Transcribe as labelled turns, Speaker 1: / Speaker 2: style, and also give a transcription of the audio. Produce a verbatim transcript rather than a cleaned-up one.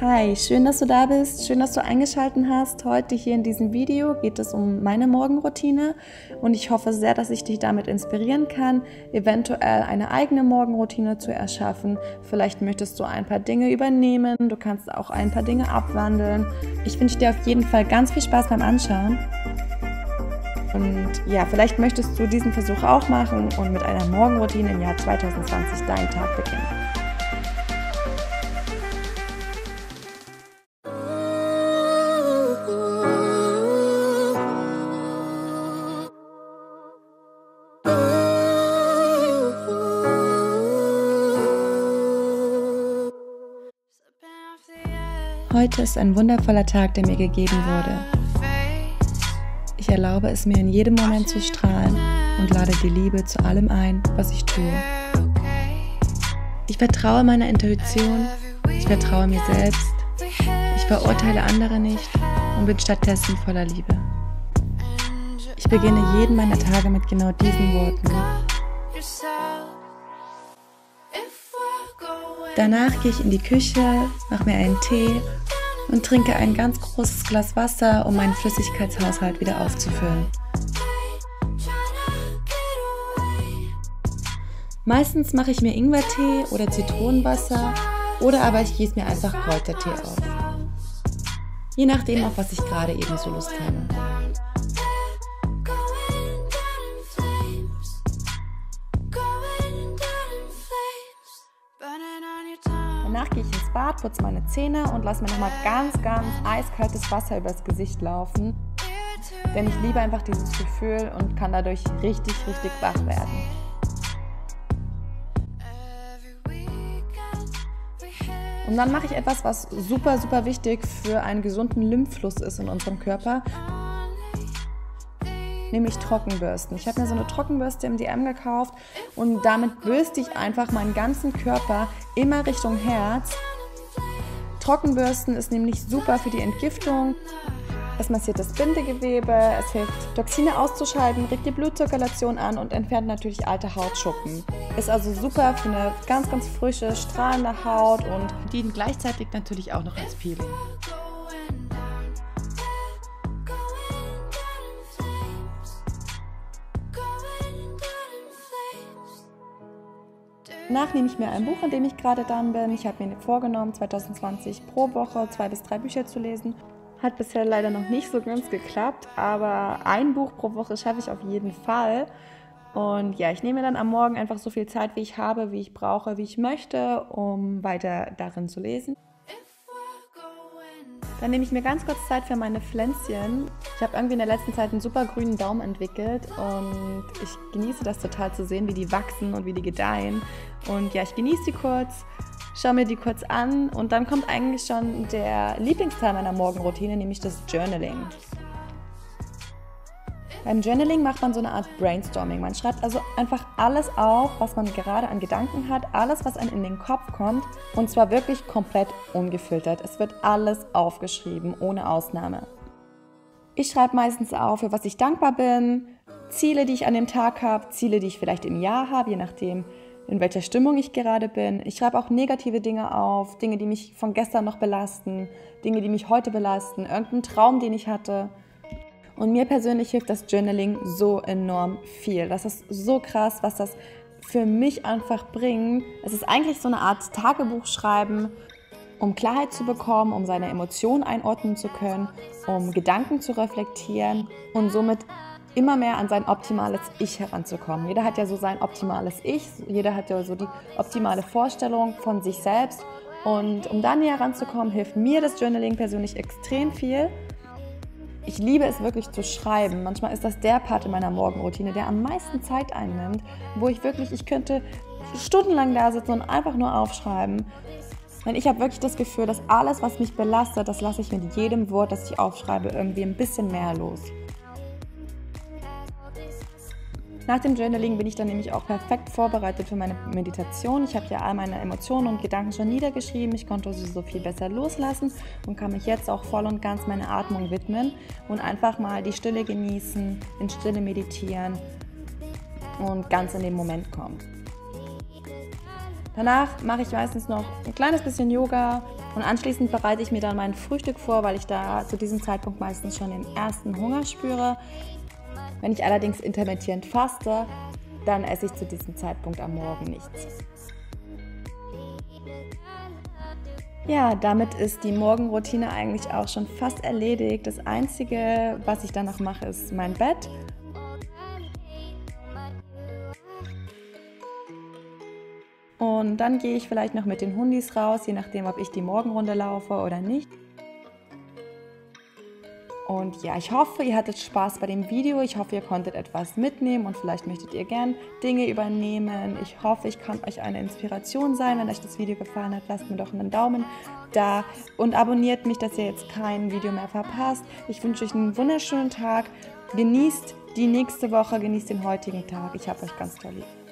Speaker 1: Hi, schön, dass du da bist, schön, dass du eingeschaltet hast. Heute hier in diesem Video geht es um meine Morgenroutine und ich hoffe sehr, dass ich dich damit inspirieren kann, eventuell eine eigene Morgenroutine zu erschaffen. Vielleicht möchtest du ein paar Dinge übernehmen, du kannst auch ein paar Dinge abwandeln. Ich wünsche dir auf jeden Fall ganz viel Spaß beim Anschauen. Und ja, vielleicht möchtest du diesen Versuch auch machen und mit einer Morgenroutine im Jahr zwanzig zwanzig deinen Tag beginnen. Heute ist ein wundervoller Tag, der mir gegeben wurde. Ich erlaube es mir in jedem Moment zu strahlen und lade die Liebe zu allem ein, was ich tue. Ich vertraue meiner Intuition, ich vertraue mir selbst, ich verurteile andere nicht und bin stattdessen voller Liebe. Ich beginne jeden meiner Tage mit genau diesen Worten. Danach gehe ich in die Küche, mache mir einen Tee und trinke ein ganz großes Glas Wasser, um meinen Flüssigkeitshaushalt wieder aufzufüllen. Meistens mache ich mir Ingwertee oder Zitronenwasser oder aber ich gieße mir einfach Kräutertee auf. Je nachdem, auf was ich gerade eben so Lust habe. Danach gehe ich ins Bad, putze meine Zähne und lasse mir nochmal ganz, ganz eiskaltes Wasser übers Gesicht laufen. Denn ich liebe einfach dieses Gefühl und kann dadurch richtig, richtig wach werden. Und dann mache ich etwas, was super, super wichtig für einen gesunden Lymphfluss ist in unserem Körper. Nämlich Trockenbürsten. Ich habe mir so eine Trockenbürste im D M gekauft und damit bürste ich einfach meinen ganzen Körper immer Richtung Herz. Trockenbürsten ist nämlich super für die Entgiftung. Es massiert das Bindegewebe, es hilft Toxine auszuscheiden, regt die Blutzirkulation an und entfernt natürlich alte Hautschuppen. Ist also super für eine ganz, ganz frische, strahlende Haut und dient gleichzeitig natürlich auch noch als Peeling. Danach nehme ich mir ein Buch, in dem ich gerade dran bin. Ich habe mir vorgenommen, zwanzig zwanzig pro Woche zwei bis drei Bücher zu lesen. Hat bisher leider noch nicht so ganz geklappt, aber ein Buch pro Woche schaffe ich auf jeden Fall. Und ja, ich nehme mir dann am Morgen einfach so viel Zeit, wie ich habe, wie ich brauche, wie ich möchte, um weiter darin zu lesen. Dann nehme ich mir ganz kurz Zeit für meine Pflänzchen. Ich habe irgendwie in der letzten Zeit einen super grünen Daumen entwickelt und ich genieße das total zu sehen, wie die wachsen und wie die gedeihen. Und ja, ich genieße die kurz, schaue mir die kurz an und dann kommt eigentlich schon der Lieblingsteil meiner Morgenroutine, nämlich das Journaling. Beim Journaling macht man so eine Art Brainstorming. Man schreibt also einfach alles auf, was man gerade an Gedanken hat, alles, was einem in den Kopf kommt und zwar wirklich komplett ungefiltert. Es wird alles aufgeschrieben, ohne Ausnahme. Ich schreibe meistens auf, für was ich dankbar bin, Ziele, die ich an dem Tag habe, Ziele, die ich vielleicht im Jahr habe, je nachdem, in welcher Stimmung ich gerade bin. Ich schreibe auch negative Dinge auf, Dinge, die mich von gestern noch belasten, Dinge, die mich heute belasten, irgendeinen Traum, den ich hatte. Und mir persönlich hilft das Journaling so enorm viel. Das ist so krass, was das für mich einfach bringt. Es ist eigentlich so eine Art Tagebuch schreiben, um Klarheit zu bekommen, um seine Emotionen einordnen zu können, um Gedanken zu reflektieren und somit immer mehr an sein optimales Ich heranzukommen. Jeder hat ja so sein optimales Ich, jeder hat ja so die optimale Vorstellung von sich selbst. Und um da näher ranzukommen, hilft mir das Journaling persönlich extrem viel. Ich liebe es wirklich zu schreiben. Manchmal ist das der Part in meiner Morgenroutine, der am meisten Zeit einnimmt, wo ich wirklich, ich könnte stundenlang da sitzen und einfach nur aufschreiben. Denn ich habe wirklich das Gefühl, dass alles, was mich belastet, das lasse ich mit jedem Wort, das ich aufschreibe, irgendwie ein bisschen mehr los. Nach dem Journaling bin ich dann nämlich auch perfekt vorbereitet für meine Meditation. Ich habe ja all meine Emotionen und Gedanken schon niedergeschrieben. Ich konnte sie so viel besser loslassen und kann mich jetzt auch voll und ganz meiner Atmung widmen und einfach mal die Stille genießen, in Stille meditieren und ganz in den Moment kommen. Danach mache ich meistens noch ein kleines bisschen Yoga und anschließend bereite ich mir dann mein Frühstück vor, weil ich da zu diesem Zeitpunkt meistens schon den ersten Hunger spüre. Wenn ich allerdings intermittierend faste, dann esse ich zu diesem Zeitpunkt am Morgen nichts. Ja, damit ist die Morgenroutine eigentlich auch schon fast erledigt. Das Einzige, was ich dann noch mache, ist mein Bett. Und dann gehe ich vielleicht noch mit den Hundis raus, je nachdem, ob ich die Morgenrunde laufe oder nicht. Und ja, ich hoffe, ihr hattet Spaß bei dem Video. Ich hoffe, ihr konntet etwas mitnehmen und vielleicht möchtet ihr gern Dinge übernehmen. Ich hoffe, ich kann euch eine Inspiration sein. Wenn euch das Video gefallen hat, lasst mir doch einen Daumen da und abonniert mich, dass ihr jetzt kein Video mehr verpasst. Ich wünsche euch einen wunderschönen Tag. Genießt die nächste Woche, genießt den heutigen Tag. Ich habe euch ganz toll lieb.